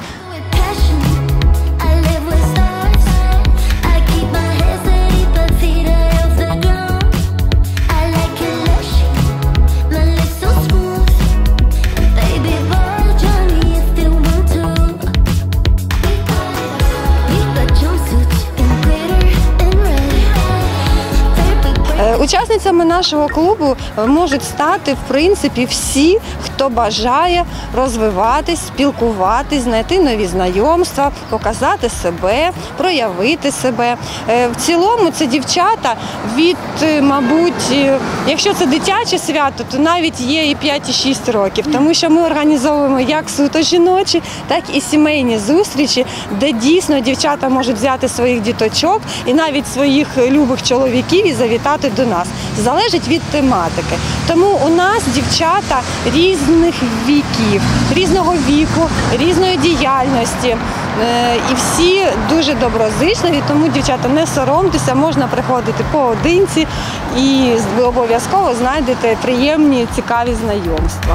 Учасницями нашого клубу можуть стати, в принципі, всі, хто бажає розвиватись, спілкуватись, знайти нові знайомства, показати себе, проявити себе. В цілому це дівчата від, мабуть, якщо це дитяче свято, то навіть є і 5, і 6 років, тому що ми організовуємо як суто жіночі, так і сімейні зустрічі, де дійсно дівчата можуть взяти своїх діточок і навіть своїх любих чоловіків і завітати до нас. Залежить від тематики. Тому у нас дівчата різних віків, різного віку, різної діяльності. І всі дуже доброзичливі, тому, дівчата, не соромтеся, можна приходити поодинці і ви обов'язково знайдете приємні, цікаві знайомства.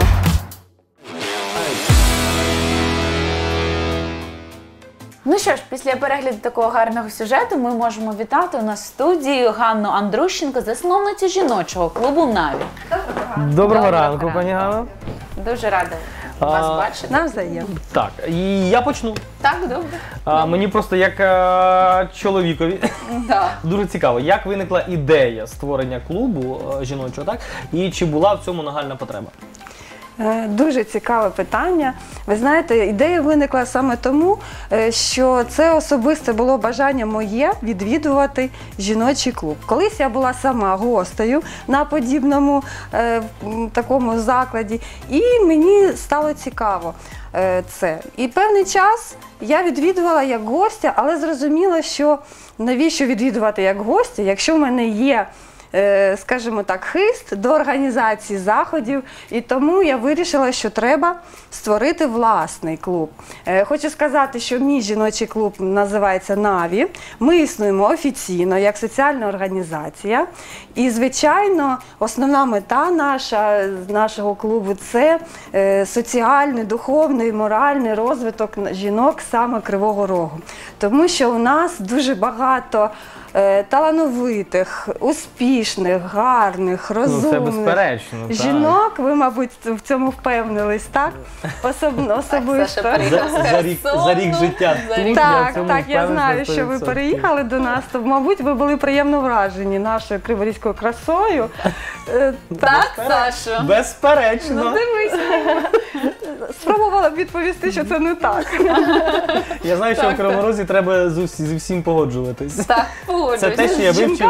Ну що ж, після перегляду такого гарного сюжету ми можемо вітати у нас в студії Ганну Андрущенко, засновницю жіночого клубу «Наві». Доброго ранку, пані Ганно. Дуже рада вас бачити. Навзаєм. Так, і я почну. Так, добре. Мені просто як чоловікові дуже цікаво, як виникла ідея створення клубу жіночого, так? І чи була в цьому нагальна потреба? Дуже цікаве питання. Ви знаєте, ідея виникла саме тому, що це особисте було бажання моє відвідувати жіночий клуб. Колись я була сама гостею на подібному такому закладі, і мені стало цікаво це. І певний час я відвідувала як гостя, але зрозуміла, що навіщо відвідувати як гостя, якщо в мене є, скажімо так, хист до організації заходів, і тому я вирішила, що треба створити власний клуб. Хочу сказати, що мій жіночий клуб називається «Наві». Ми існуємо офіційно, як соціальна організація. І, звичайно, основна мета нашого клубу – це соціальний, духовний, моральний розвиток жінок саме Кривого Рогу. Тому що у нас дуже багато талановитих, успішних, гарних, розумних жінок. Ви, мабуть, в цьому впевнились, так? Особисто. За рік життя тут. Так, я знаю, що ви переїхали до нас, то, мабуть, ви були приємно вражені нашою криворізькою красою. Так, Сашо? Безперечно. Ну, дивись. Спробувала б відповісти, що це не так. Я знаю, що в Кривому Розі треба з усім погоджуватись. Так, це те, що я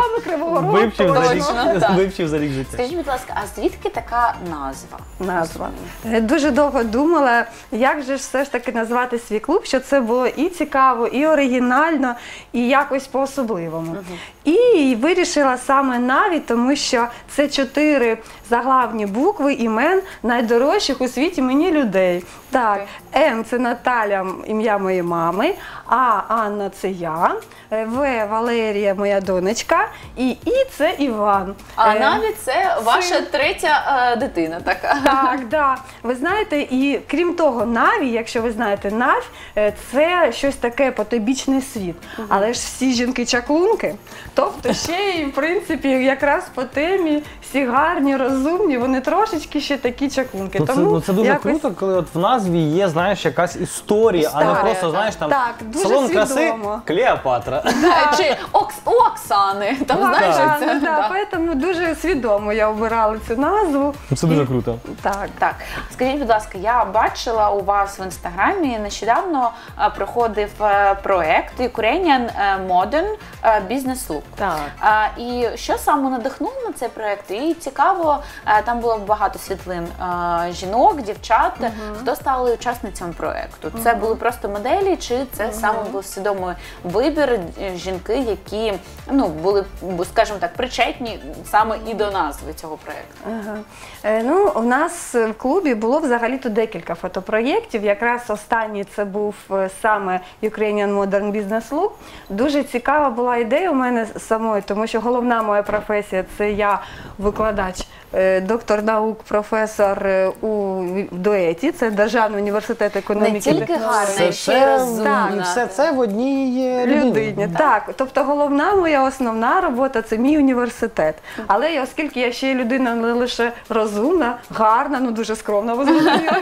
вивчив за рік життя. Скажіть, будь ласка, а звідки така назва? Дуже довго думала, як же все ж таки назвати свій клуб, щоб це було і цікаво, і оригінально, і якось по-особливому. І вирішила саме «Наві», тому що це 4 заглавні букви імен найдорожчих у світі мені людей. дітей. Так, М – це Наталя, ім'я моєї мами, А – Анна – це я, В – Валерія, моя донечка, і І – це Іван. А навіть це ваша третя дитина така. Так, да. Ви знаєте, і крім того, Наві, якщо ви знаєте, Навь – це щось таке потойбічний світ. Але ж всі жінки-чаклунки, тобто ще й, в принципі, якраз по темі всі гарні, розумні, вони трошечки ще такі чаклунки. Це дуже круто, коли от в назві є, знаєш, якась історія, а не просто, знаєш, там салон краси Клеопатра. Чи Оксани, там, знаєш, це. Тому дуже свідомо я обирала цю назву. Це дуже круто. Так. Скажіть, будь ласка, я бачила у вас в інстаграмі, нещодавно проходив проект Ukrainian Modern Business Look. Так. І що саме надихнуло на цей проект? І цікаво, там було багато світлин жінок, дівчат. Хто стали учасницями проекту? Це були просто моделі, чи це саме був свідомий вибір жінки, які були, скажімо так, причетні саме і до назви цього проекту? У нас в клубі було взагалі-то декілька фотопроєктів. Якраз останній це був саме Ukrainian Modern Business Look. Дуже цікава була ідея у мене самої, тому що головна моя професія – це я викладач, доктор наук, професор у ДОЕТі, це Державний університет економіки. Не тільки гарна, ще розумна. І все це в одній людині. Так, тобто головна моя основна робота – це мій університет. Але оскільки я ще людина не лише розумна, гарна, дуже скромна, ви зрозуміли.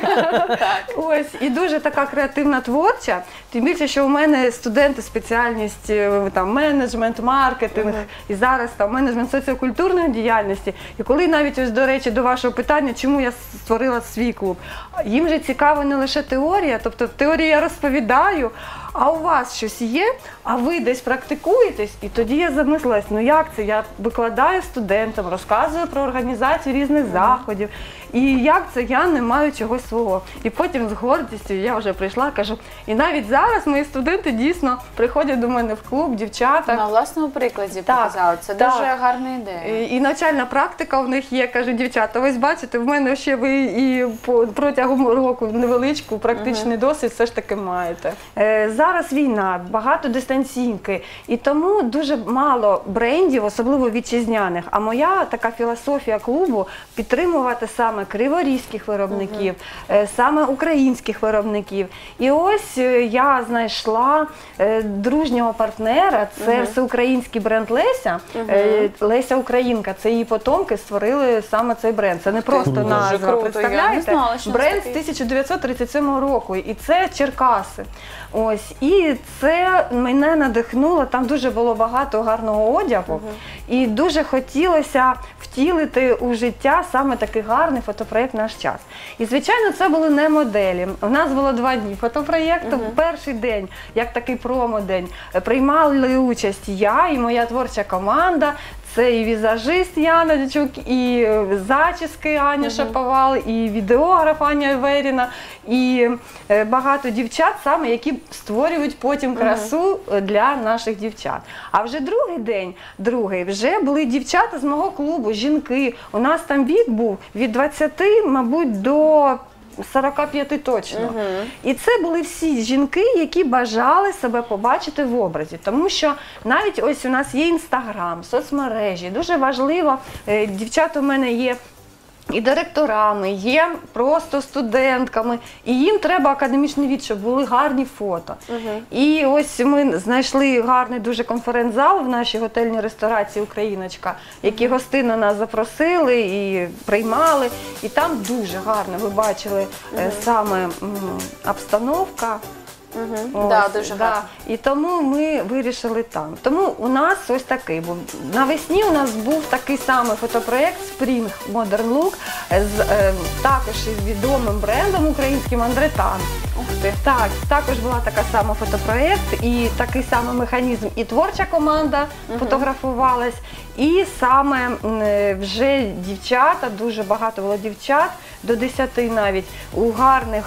Ось, і дуже така креативна, творча. Тим більше, що у мене студенти спеціальність менеджмент, маркетинг, і зараз менеджмент соціокультурної діяльності. І коли навіть, ось, до речі, до вашого питання, чому я створила свій клуб, їм же цікава не лише теорія, тобто в теорії я розповідаю, а у вас щось є, а ви десь практикуєтесь, і тоді я замислилась, як це, я викладаю студентам, розказую про організацію різних заходів, і як це я не маю чогось свого. І потім з гордістю я вже прийшла, кажу, і навіть зараз мої студенти дійсно приходять до мене в клуб, дівчата. На власному прикладі показали, це дуже гарна ідея. І навчальна практика в них є, кажу, дівчата, ось бачите, в мене ще ви і протягом року невеличку практичний досвід все ж таки маєте. Зараз війна, багато дистанційки, і тому дуже мало брендів, особливо вітчизняних. А моя така філософія клубу – підтримувати саме криворізьких виробників, саме українських виробників. І ось я знайшла дружнього партнера, це всеукраїнський бренд Леся. Леся Українка, це її потомки створили саме цей бренд. Це не просто назва, представляєте? Бренд з 1937 року, і це Черкаси. Ось, і це мене надихнуло, там дуже було багато гарного одягу, і дуже хотілося втілити у життя саме такий гарний фотопроєкт «Наш час». І, звичайно, це були не моделі. У нас було 2 дні фотопроєкту. Перший день, як такий промо-день, приймали участь я і моя творча команда. Це і візажист Яна Дячук, і зачіски Аня Шаповал, і відеограф Аня Веріна, і багато дівчат, саме, які створюють потім красу для наших дівчат. А вже другий, вже були дівчата з мого клубу, жінки. У нас там вік був від 20, мабуть, до 45 точно. І це були всі жінки, які бажали себе побачити в образі. Тому що навіть ось у нас є Інстаграм, соцмережі. Дуже важливо, дівчата у мене є і директорами, є просто студентками, і їм треба академічний від, щоб були гарні фото. І ось ми знайшли гарний дуже конференц-зал в нашій готельній ресторації «Україночка», які гостинно нас запросили і приймали. І там дуже гарно, ви бачили, саме обстановка. Дуже гарно. І тому ми вирішили там. Тому у нас ось такий був. Навесні у нас був такий самий фотопроєкт Spring Modern Look, також із відомим брендом українським Андретан. Так, також була така сама фотопроєкт, і такий самий механізм, і творча команда фотографувалась, і саме вже дівчата, дуже багато було дівчат, до 10 навіть, у гарних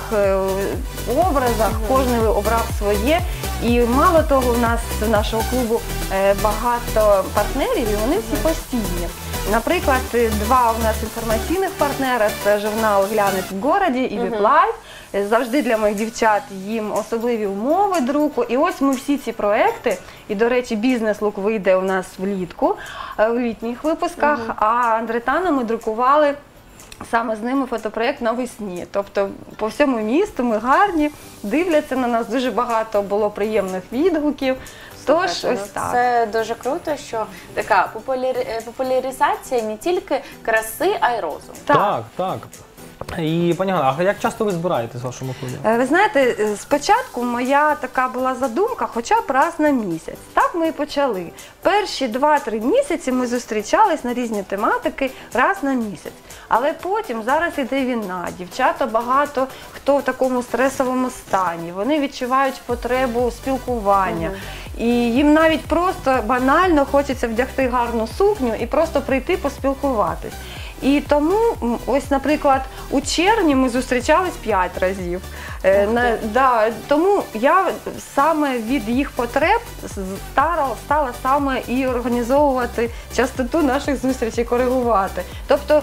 образах, кожен обрав своє. І мало того, у нас в нашого клубу багато партнерів, і вони всі постійні. Наприклад, 2 у нас інформаційних партнера – це журнал «Глянець в городі» і «Віплайф». завжди для моїх дівчат їм особливі умови друку. І ось ми всі ці проекти, і, до речі, бізнес-лук вийде у нас влітку, в літніх випусках, а Андретана ми друкували саме з ними фотопроєкт навесні. Тобто по всьому місту ми гарні, дивляться на нас, дуже багато було приємних відгуків. Тож, ось так. Це дуже круто, що така популяризація не тільки краси, а й розуму. Так, так. І, пані Ганна, а як часто ви збираєтесь в вашому клубі? Ви знаєте, спочатку моя така була задумка, хоча б раз на місяць. Так ми і почали. Перші 2-3 місяці ми зустрічались на різні тематики раз на місяць. Але потім, зараз іде війна, дівчата багато хто в такому стресовому стані, вони відчувають потребу спілкування. І їм навіть просто банально хочеться вдягти гарну сукню і просто прийти поспілкуватись. І тому, ось, наприклад, у червні ми зустрічались 5 разів. Тому я саме від їх потреб стала саме і організовувати частоту наших зустрічей, коригувати. Тобто,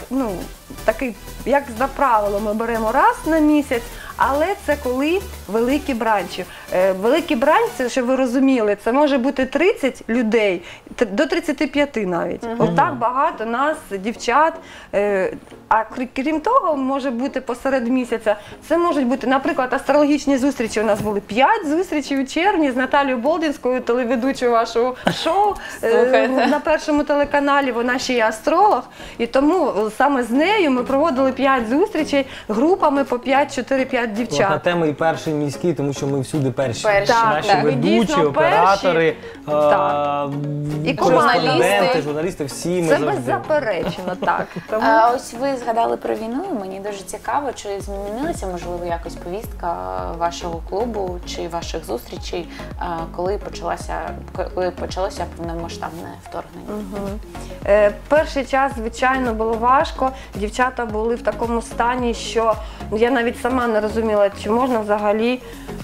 як за правило, ми беремо раз на місяць, але це коли великі бранчі. Великий бранч, це, щоб ви розуміли, це може бути 30 людей, до 35 навіть. Отак багато нас, дівчат. А крім того, може бути посеред місяця, це можуть бути, наприклад, астрологічні зустрічі. У нас були 5 зустрічей у червні з Наталією Болдінською, телеведучою вашого шоу на першому телеканалі. Вона ще є астролог. І тому саме з нею ми проводили 5 зустрічей групами по 4-5 дівчат. На тему і перший міський, тому що ми всюди перші. Наші ведучі, оператори, і журналісти, всі ми завжди. Це беззаперечно, так. Ось ви згадали про війну, і мені дуже цікаво, чи змінилася, можливо, якось повістка вашого клубу чи ваших зустрічей, коли почалося повномасштабне вторгнення? Перший час, звичайно, було важко. Дівчата були в такому стані, що я навіть сама не розуміла, чи можна взагалі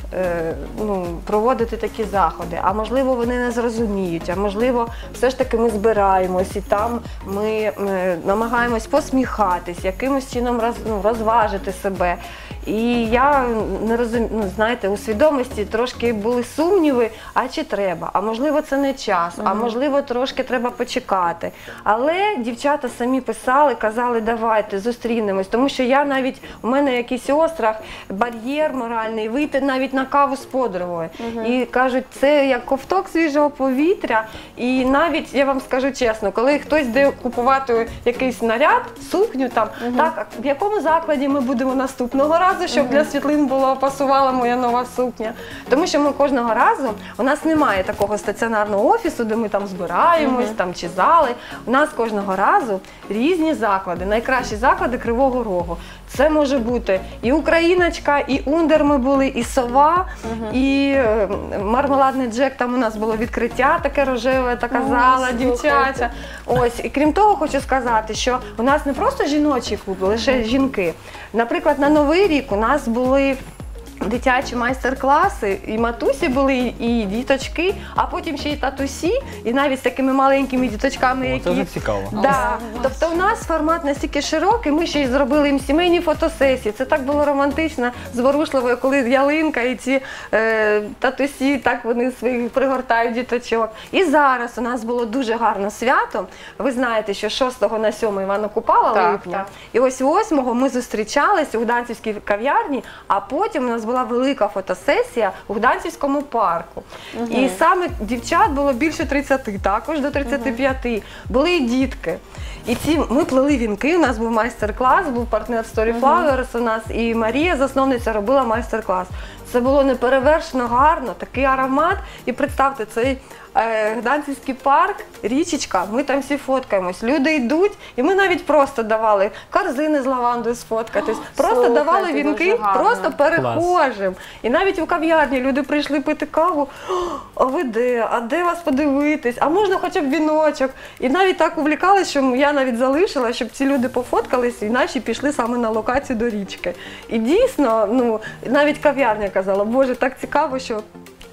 проводити такі заходи. А можливо, вони не зрозуміють, а можливо, все ж таки ми збираємось і там ми намагаємось посміхатись, якимось чином розважити себе. І я не розумію, знаєте, у свідомості трошки були сумніви, а чи треба, а можливо це не час, а можливо трошки треба почекати. Але дівчата самі писали, казали, давайте зустрінемось, тому що я навіть, у мене якийсь острах, бар'єр моральний, вийти навіть на каву з подругою. І кажуть, це як ковток свіжого повітря. І навіть, я вам скажу чесно, коли хтось йде купувати якийсь наряд, сукню там, так, в якому закладі ми будемо наступного разу, щоб для світлин пасувала моя нова сукня. Тому що ми кожного разу, у нас немає такого стаціонарного офісу, де ми там збираємось, чи зали. У нас кожного разу різні заклади, найкращі заклади Кривого Рогу. Це може бути і Україночка, і Ундер ми були, і Сова, і Мармеладний Джек, там у нас було відкриття таке рожеве, така зала дівчача. Ось, і крім того, хочу сказати, що у нас не просто жіночий клуб, лише жінки. Наприклад, на Новий рік у нас були дитячі майстер-класи, і матусі були, і діточки, а потім ще й татусі, і навіть з такими маленькими діточками, які... Це вже цікаво. Да. Тобто у нас формат настільки широкий, ми ще й зробили їм сімейні фотосесії. Це так було романтично, зворушливо, коли ялинка і ці татусі, так вони своїх пригортають діточок. І зараз у нас було дуже гарне свято. Ви знаєте, що 6 на 7 Івана Купала липня. І ось 8-го ми зустрічались у Гданцівській кав'ярні, а потім у нас була велика фотосесія у Гданцівському парку. І саме дівчат було більше 30, також до 35. Були і дітки. І ми плели вінки, у нас був майстер-клас, був партнер Storyflowers у нас, і Марія, засновниця, робила майстер-клас. Це було неперевершено гарно, такий аромат. І представте, цей Гданцівський парк, річечка, ми там всі фоткаємось. Люди йдуть, і ми навіть просто давали корзини з лавандою сфоткатись, просто давали вінки просто перехожим. І навіть у кав'ярні люди прийшли пити каву, а ви де? А де вас подивитись? А можна хоча б віночок? І навіть так увлікалися, що я навіть залишила, щоб ці люди пофоткались, і наші пішли саме на локацію до річки. І дійсно, навіть кав'ярня казала, боже, так цікаво, що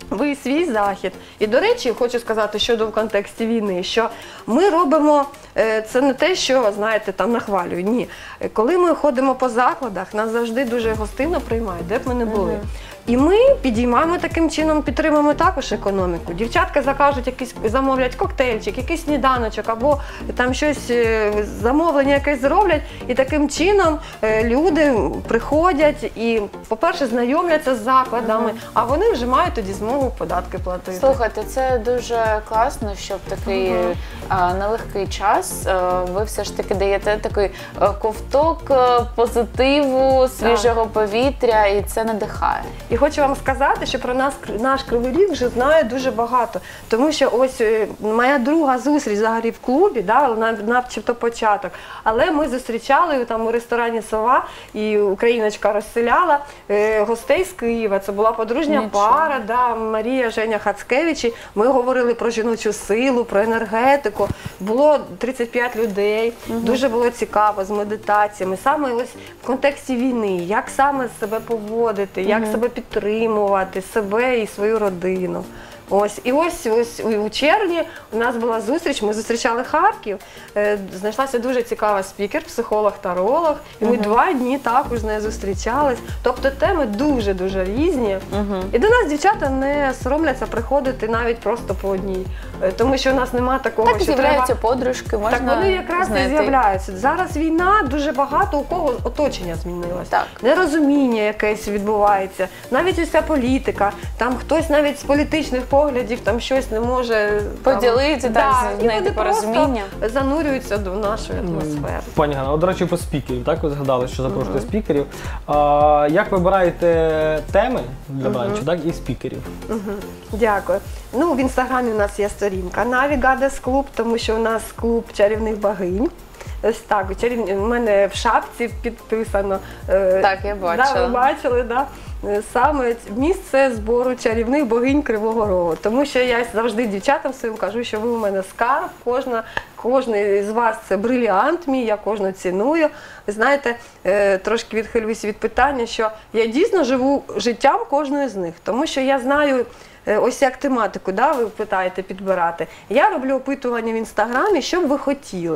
ви свій захід. І, до речі, хочу сказати щодо в контексті війни, що ми робимо, це не те, що, знаєте, там нахвалюють, ні. Коли ми ходимо по закладах, нас завжди дуже гостинно приймають, де б ми не були. І ми підіймаємо таким чином, підтримуємо також економіку. Дівчатка закажуть якийсь, замовлять коктейльчик, якийсь сніданочок, або там щось, замовлення якесь зроблять, і таким чином люди приходять і, по-перше, знайомляться з закладами, а вони вже мають тоді змогу податки платити. Слухайте, це дуже класно, що в такий нелегкий час ви все ж таки даєте такий ковток позитиву, свіжого повітря, і це надихає. І хочу вам сказати, що про нас наш Кривий Ріг вже знає дуже багато. Тому що ось моя друга зустріч взагалі в клубі, да, начебто початок. Але ми зустрічали там у ресторані «Сова», і україночка розселяла гостей з Києва. Це була подружня пара, да, Марія, Женя Хацкевичі. Ми говорили про жіночу силу, про енергетику. Було 35 людей, дуже було цікаво з медитаціями. Саме ось в контексті війни, як саме себе поводити, як себе підтримувати, себе і свою родину. Ось. І ось у червні у нас була зустріч, ми зустрічали Харків, знайшлася дуже цікава спікер, психолог-таролог, і ми 2 дні також з нею зустрічались. Тобто теми дуже-дуже різні. І до нас дівчата не соромляться приходити навіть просто по одній, тому що у нас немає такого, так, що з'являються подружки, можна Так вони якраз і з'являються. Зараз війна, дуже багато у кого оточення змінилось. Нерозуміння якесь відбувається, навіть ось ця політика, там хтось навіть з політичних поглядів там щось не може поділити, знайти порозуміння. Занурюються до нашої атмосфери. Пані Ганна, до речі, по спікерів, так ви згадали, що запрошуєте спікерів. Як вибираєте теми для бранчу, так, і спікерів? Дякую. Ну, в інстаграмі у нас є сторінка Наві Гадес Клуб, тому що у нас клуб чарівних богинь. Ось так, у мене в шапці підписано. Так, я бачила. Да, ви бачили, так. Саме місце збору чарівних богинь Кривого Рогу. Тому що я завжди дівчатам своїм кажу, що ви у мене скарб, кожен з вас це бриліант мій, я кожну ціную. Ви знаєте, трошки відхилююся від питання, що я дійсно живу життям кожної з них, тому що я знаю, ось як тематику, да, ви питаєте підбирати. Я роблю опитування в інстаграмі, що б ви хотіли.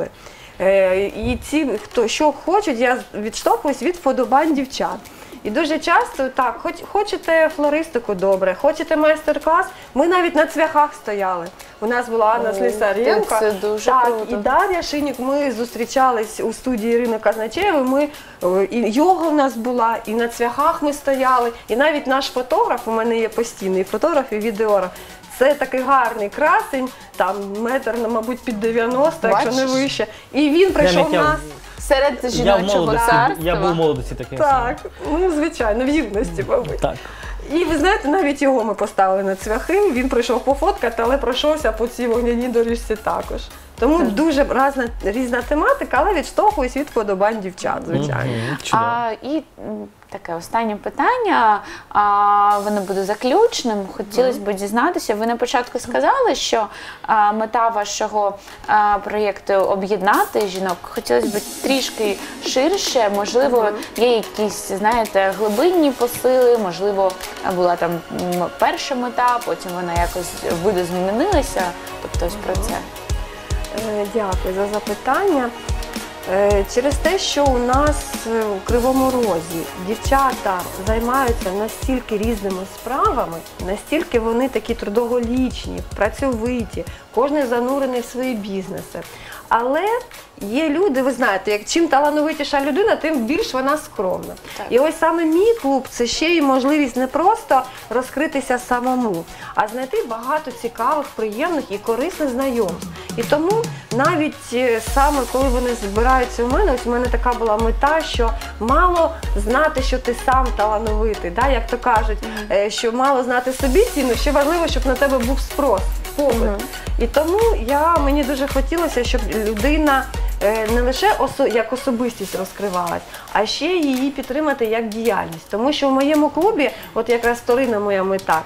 І ці, хто що хочуть, я відштовхуюсь від вподобань дівчат. І дуже часто, так, хочете флористику, добре, хочете майстер-клас, ми навіть на цвяхах стояли. У нас була Анна Слісаренко, це дуже круто. І Дар'я Шинік, ми зустрічались у студії Ірини Казначеєвої, і йога у нас була, і на цвяхах ми стояли, і навіть наш фотограф, у мене є постійний фотограф і відеограф, це такий гарний красень, там метр, мабуть, під 90, якщо не вище, і він прийшов нас. Серед жіночого царства. Я був в молодості таким. Так, ну звичайно, в юності, мабуть. Так. І ви знаєте, навіть його ми поставили на цвяхи, він прийшов пофоткати, але пройшовся по цій вогняній доріжці також. Тому дуже різна тематика, але відштовхуюсь від вподобань дівчат, звичайно. І таке останнє питання, воно буде заключним. Хотілося б дізнатися, ви на початку сказали, що мета вашого проєкту об'єднати жінок. Хотілося б трішки ширше, можливо, є якісь, знаєте, глибинні посили, можливо, була там перша мета, потім вона якось видозмінилася, тобто ось про це. Дякую за запитання. Через те, що у нас у Кривому Розі дівчата займаються настільки різними справами, настільки вони такі трудоголічні, працьовиті, кожен занурений в свої бізнеси. Але є люди, ви знаєте, як чим талановитіша людина, тим більш вона скромна. Так. І ось саме мій клуб – це ще й можливість не просто розкритися самому, а знайти багато цікавих, приємних і корисних знайомств. І тому навіть саме коли вони збираються у мене, ось у мене така була мета, що мало знати, що ти сам талановитий, да? Як то кажуть, що мало знати собі ціну, ще важливо, щоб на тебе був спрос. І тому мені дуже хотілося, щоб людина не лише як особистість розкривалась, а ще її підтримати як діяльність. Тому що в моєму клубі, от якраз вторинна моя мета,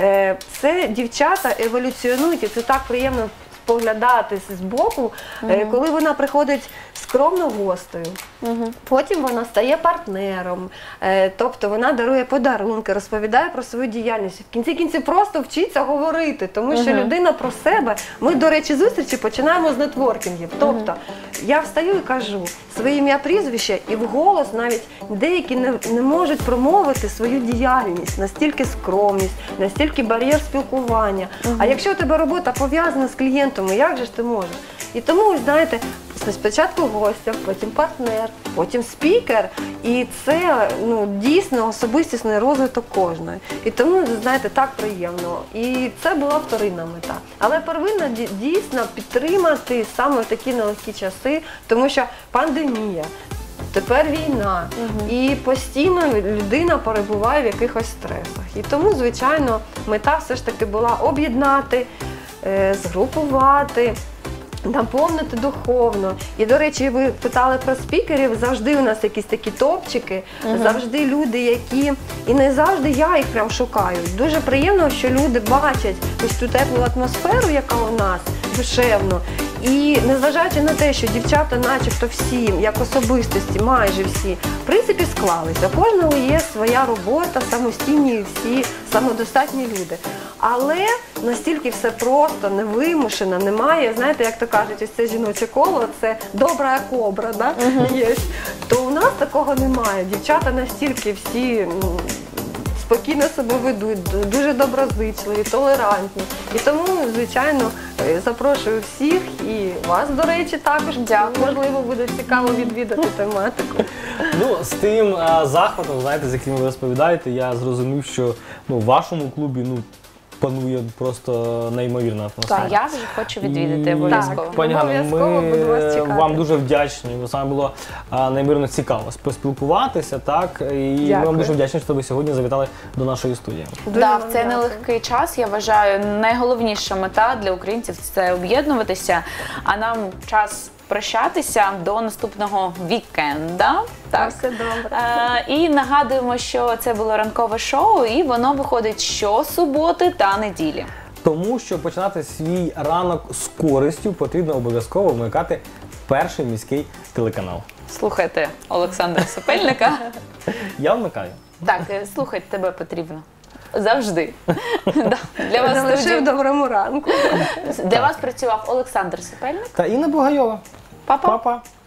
це дівчата еволюціонують, і це так приємно споглядати з боку, коли вона приходить з скромно гостею. Потім вона стає партнером, тобто вона дарує подарунки, розповідає про свою діяльність. В кінці кінців просто вчиться говорити, тому що людина про себе. Ми, до речі, зустрічі починаємо з нетворкінгів. Тобто я встаю і кажу своє ім'я, прізвище, і вголос навіть деякі не можуть промовити свою діяльність, настільки скромність, настільки бар'єр спілкування. А якщо у тебе робота пов'язана з клієнтом, як же ж ти можеш? І тому, знаєте, спочатку гостя, потім партнер, потім спікер. І це дійсно особистісний розвиток кожної. І тому, знаєте, так приємно. І це була вторинна мета. Але первинна дійсно підтримати саме в такі нелегкі часи, тому що пандемія, тепер війна, і постійно людина перебуває в якихось стресах. І тому, звичайно, мета все ж таки була об'єднати, згрупувати, наповнити духовно. І, до речі, ви питали про спікерів, завжди у нас якісь такі топчики, завжди люди, які, і не завжди я їх прям шукаю. Дуже приємно, що люди бачать ось ту теплу атмосферу, яка у нас, душевно. І незважаючи на те, що дівчата начебто всі, як особистості, майже всі, в принципі, склалися. У кожного є своя робота, самостійні всі, самодостатні люди. Але настільки все просто, невимушено, немає, знаєте, як то кажуть, ось це жіноче коло, це добра кобра, да? Є. То у нас такого немає. Дівчата настільки всі спокійно себе ведуть, дуже доброзичливі, толерантні. І тому, звичайно, запрошую всіх і вас, до речі, також. Можливо, буде цікаво відвідати тематику. Ну, з тим захватом, знаєте, з яким ви розповідаєте, я зрозумів, що в вашому клубі панує просто неймовірна атмосфера. Так, я вже хочу відвідати обов'язково. Пані Ганно, ми вам дуже вдячні. Саме було неймовірно цікаво поспілкуватися, так? І ми вам дуже вдячні, що ви сьогодні завітали до нашої студії. Так, в цей нелегкий час, я вважаю, найголовніша мета для українців – це об'єднуватися, а нам час прощатися до наступного вікенда. Так. Все добре. І нагадуємо, що це було ранкове шоу, і воно виходить щосуботи та неділі. Тому що починати свій ранок з користю потрібно обов'язково вмикати перший міський телеканал. Слухайте Олександра Сопельника. Я вмикаю. Так, слухати тебе потрібно. Завжди. Для вас Залишив в доброму ранку. Для вас працював Олександр Сопельник та Інна Бугайова. Па-па.